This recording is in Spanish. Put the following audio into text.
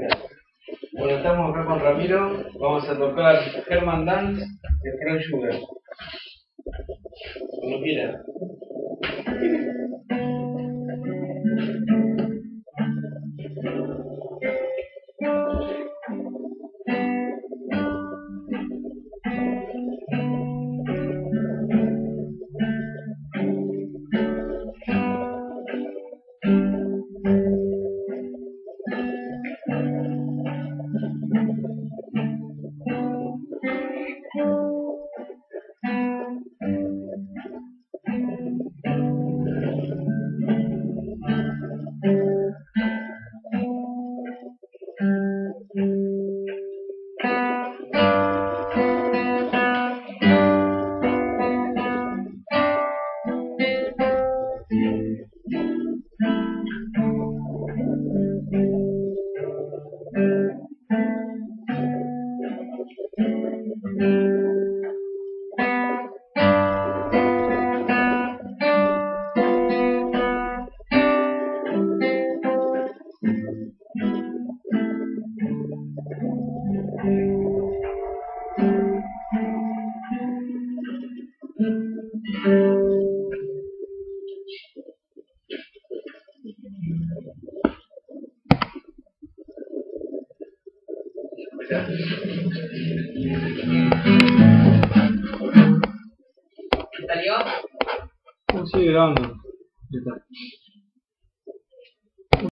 Bueno, estamos acá con Ramiro, vamos a tocar Herman Dance de Frank Sugar. Cuando quiera. ¿Salió? Sigue grabando. Ya está.